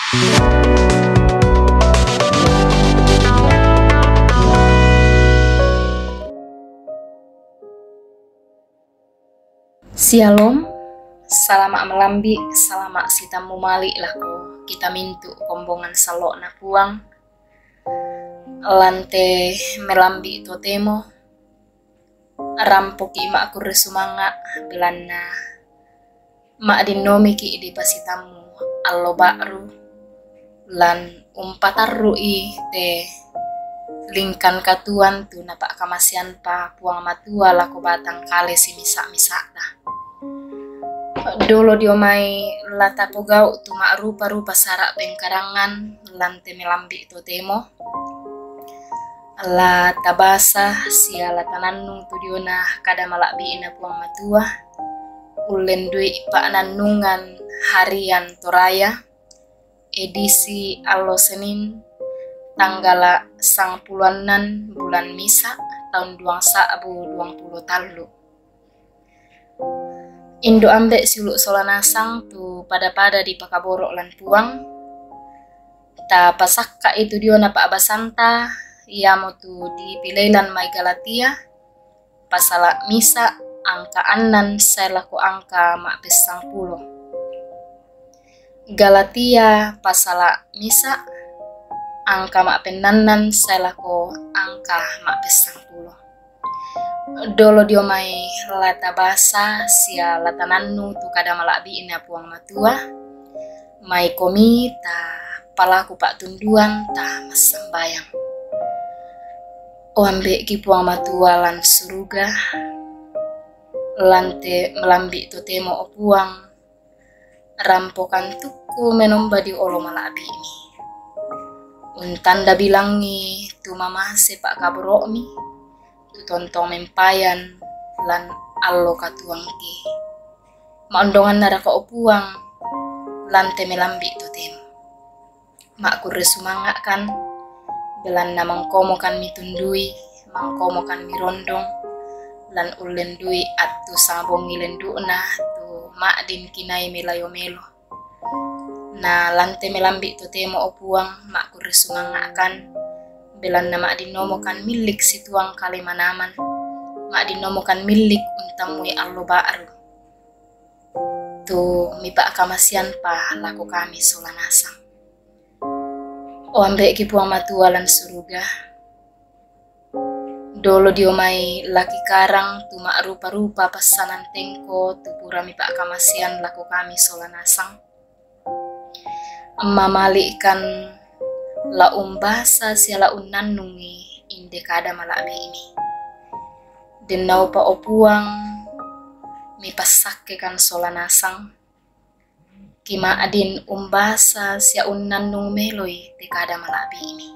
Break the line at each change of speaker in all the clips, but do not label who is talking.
Shalom, salamak melambi, salamak sitamu mali lako kita mintu kombongan salok na puang lante melambi totemo rampoki mak aku resumanga belanna mak dinomiki di pasitamu allo bakru lan umpatarru i te lingkan katuan tu napak kamasian pa puang matua lako batang kale si misak-misak dah. Dolo diomai lata pogau tu mak rupa-rupa sarak pengkarangan lante melambi totemo la tabasa sia la tanannung tu diona kada malakbi ina puang matua ulen dui pak nannungan harian toraya edisi allo Senin tanggal 10 bulan Misa tahun 2023. Indo ambek siuluk solanasang tu pada di pakaborok lan puang ta pasakka itu dio na pa abasanta iamo tu di pilelan mai Galatia pasala misa angka anan selaku angka mak pesang pulo Galatia pasala misa angka mak penanan selaku angka mak pesang pulo. Dolo dio mai lata basa sia lata nannu tu kada malakbi ina puang matua mai komi ta palaku pak tunduan ta masambayang o ambe ki puang matua lan suruga lante melambi tu temo o puang rampokan tuku menomba di olo malakbi ini untanda bilangi tu mama sepak kaborok mi tontong mempayan lan allo katuangki maondongan naraka opuang lante melambi totem makku resumanga kan belan na mangkomokan mitundui mangkomokan mirondong lan ulen dui attu sabong ngilenduna tu makdin kinai melayo melo na lante melambi totemo opuang makku resumanga kan belan na mak dinomokan milik situang kalimanaman mak dinomokan milik untamui allo ba'ru tu mipak kamasian pa laku kami solanasang o ambek ki puang matua lan suruga dolo diomai laki karang tu mak rupa-rupa pesanan tengko tu pura mipak kamasian laku kami solanasang mamali ikan la umbasa siala unnannungi inde kada malakbi ini denau pa opuang mi pasakke kan solanasang kima adin umbasa sia unnannung meloi te kada malakbi ini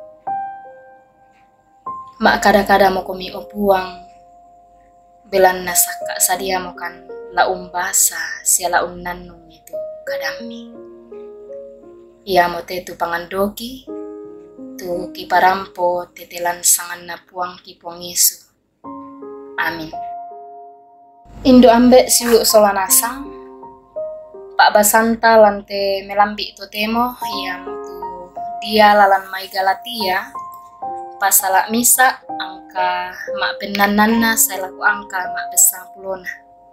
mak kada-kada mo komi opuang belan nasakka sadia mo kan la umbasa siala unnannung itu kadami ia mote tu pangandoki tu kiparampo tetelan sangan na puang ki puang Yesu. Amin. Indo ambek siuluk solanasang Pak Basanta lante melambi totemo ia motu dia lalan mai Galatia pasala misa angka mak penanana selaku angka mak besang pulona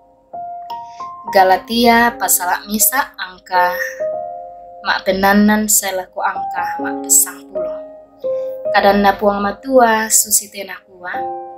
Galatia pasala misa angka mak penanan selaku angka mak pesang pulo kadan na puang matua susite na kuwa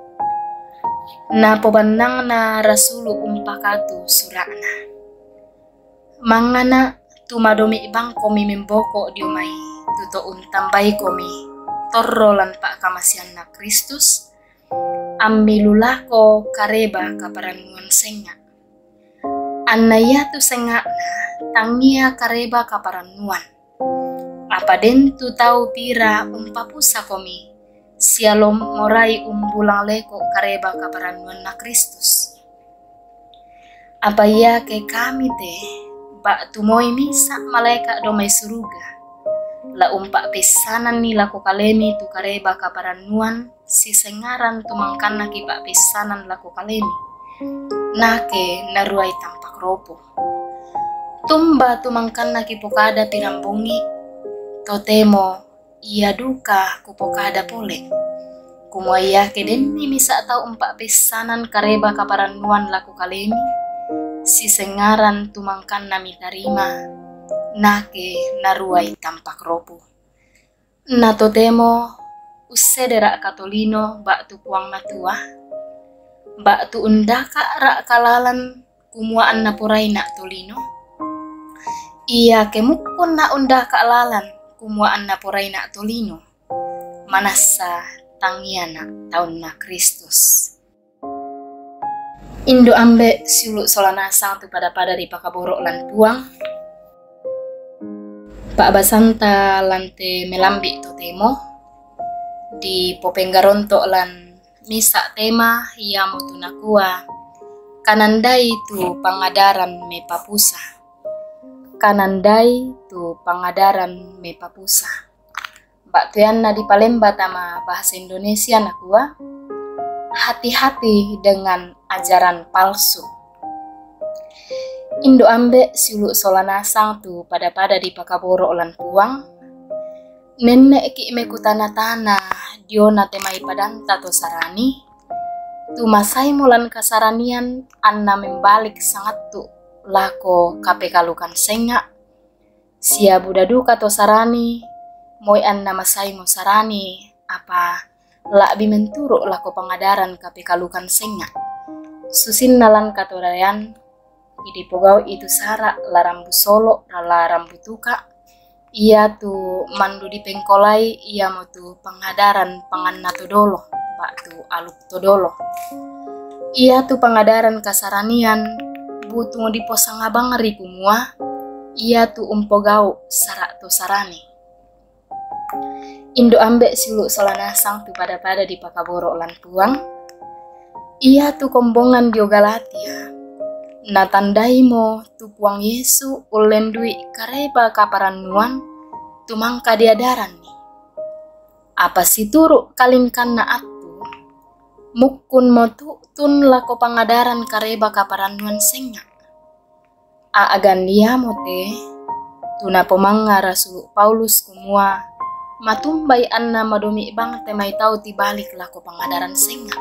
na pobandang na rasulu umpakatu surakna mangana tumadomi ibang komi memboko diumai tuto untambai komi torro lan pak kamasian na Kristus ambilulako kareba kaparanuan senga anaya tu senga na tangia kareba kaparanuan apa den tu tau pira umpapusa komi sialom morai umbulang leko kareba kaparanuan na Kristus apa ya ke kami te bak tumoy misa malaikat domai suruga la umpak pesanan ni lako kalemi tu kareba kaparanuan si sengaran tu mangkana ki bak pesanan lako kalemi nake naruai tampak ropo Tumba tumangkanna kipokada pirambungi, totemo ia duka kupokada pole. Kumaya kedenni misa tau empat pesanan kareba kaparannuan laku kalemi, si sengaran tumangkanna mitarima, nake naruai tampak ropu. Na totemo usede rak katolino bak tu puang natua, bak tu undaka rak kalalan kumuaan na purai nak tolino. Ia kemukun na undaka lalan kumuaan na purai nak tolino. Manasa tangiana tahun na Kristus. Indo ambe siulu solana satu pada di pakaborok lan puang. Pak basanta lante melambi totemo di popenggaronto lan misa tema ia mutunakua kanandai tu pangadaran me papusa. Kanandai tu pangadaran me papusa. Mbak Tuyana di Palembang tama bahasa Indonesia nakua, hati-hati dengan ajaran palsu. Indo ambe siulu solanasang tu pada di pakaboro lan puang, nenek ki meku tanah diona temai padanta to sarani, tu masai mulan kasaranian anna membalik sangat tu lako kapekalukan senga, sia budaduka to sarani, moy anna masai mo sarani, apa lak bimenturuk lako pengadaran kapekalukan senga, susin nalan katorayan, idi pogau itu sara larambu solo larambu tuka, ia tu mandu di pengkolai ia mau tu pengadaran panganna todolo, pak tu aluk todolo, ia tu pengadaran kasaranian butung di posang abang riku mua, ia tu umpogau sara tu sarani. Indo ambek silu solanasang tu pada di pakaboro lan puang, ia tu kombongan diogalatia. Na tandai mo tu puang Yesu ulendui kareba kaparannuan tumangka diadaran ni. Apa si turuk kalinkan na atu mukun mo tu tun lako pangadaran kareba kaparannuan senga. Aagan dia mote tuna pomanga Rasul Paulus kumua matumbai anna madomi bang temai tau tibalik lako pangadaran senga.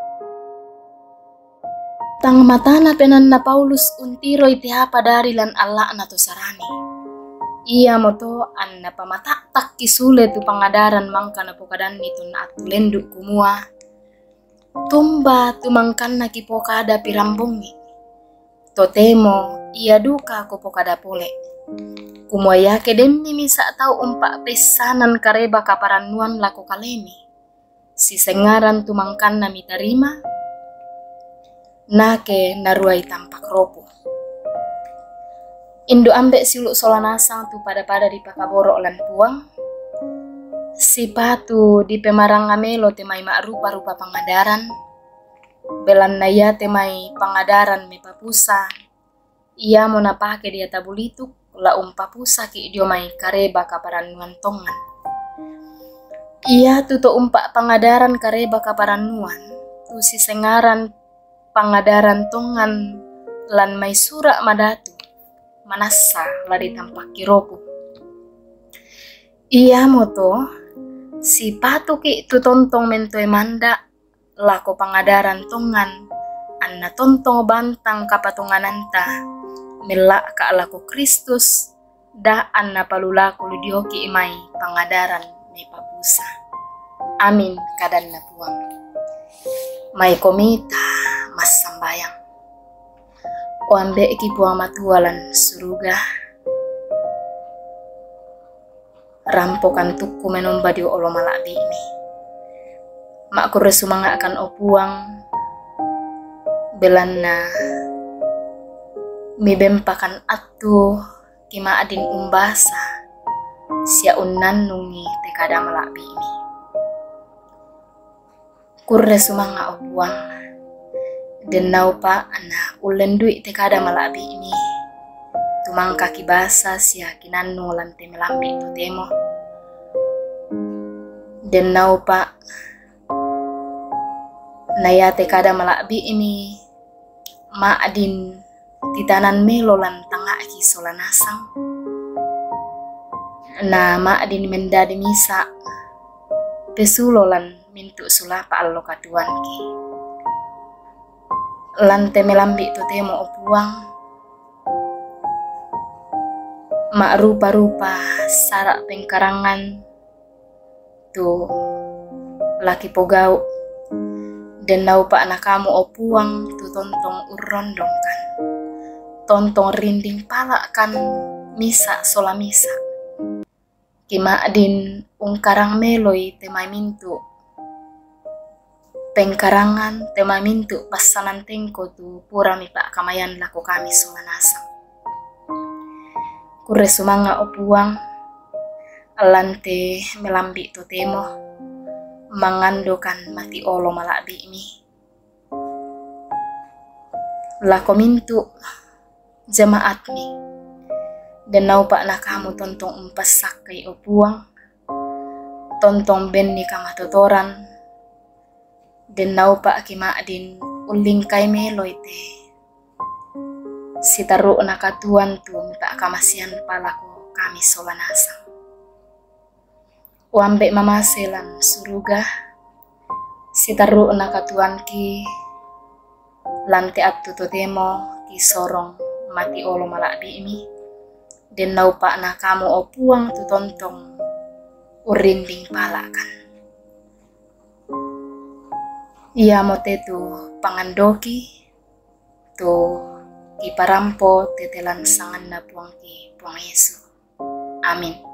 Tang matana penan na Paulus untiro iti hapa dari lan Allah na to sarani. Ia moto anna pamatak kisule tu pangadaran mangka na pokadan itu na atu lenduk kumua. Tumba tumangkan na kipokada pirambungi. Totemo ia duka ko pokada pole. Kumaya kedeni misa tau umpak pesanan kareba kaparannuan lako kalemi. Si sengaran tumangkan na mitarima. Nake naruai tampak ropo. Indo ambek siulu solanasang tu pada di pakaboro lan puang. Si patu di pemarang ngamelo temai mak rupa pangadaran. Belan naya temai pangadaran me papusa. Ia mau napake dia tabulituk la papusa ki dio mai kareba kaparannuan tongan. Ia tuto umpak pangadaran kareba kaparannuan. Tu si sengaran pangadaran tongan lan may sura madatu manasa ladi tampak kiropu. Ia moto si patuki tu tontong mentoy manda lako pangadaran tongan anna tontong bantang kapatongananta melak ka lako Kristus da anna palulaku lidioki imay pangadaran may papusa. Amin kadan na puang. May komita mas sambayang. O ambe iki puang matualan suruga. Rampokan tuku menomba di olo malabi ini. Mak kure sumanga akan opuang. Belanna mibempakan atu kima adin umbasa. Sia unan nungi tekada malabi ini. Kure sumanga opuang. Denau pa ana ulendui tekada malabi ini. Tumang kaki basa sia kinanu lante melambi tu temo. Denau pa naya tekada malabi ini maadin titanan melo lan tangaki ki solanasang. Na ma'din mendadi misa pesulolan mintu sulapa allo katuan ki. Lante melambi tu temo opuang mak rupa-rupa sarak pengkarangan tu laki pogau dan nau pak nakamu opuang tu tontong urondongkan tontong rinding palak kan misa sola misa kima din ungkarang meloi temai mintu pengkarangan temai mintu pasanan tengko tu pura mi pak kamayan laku kami solanasang. Kure sumanga opuang alante melambi tu temo mangandokan mati olo malabi mi lako mintu jemaat mi dan nau pak nakamu tontong umpasak kay opuang tontong benni kamatotoran dan nau pak kimaadin uling kay meloite sitaru nakatuan tu pak kamasian palako kami solanasang. Wambe mamaselan suruga sitaru nakatuan ki lante atu totemo ki sorong mati olo malabi mi den nau pak nakamu opuang tu tontong urinding palakan. Ia mote tu pangandoki tu ki parampo tetelan sangan na puang ki puang Yesu. Amin.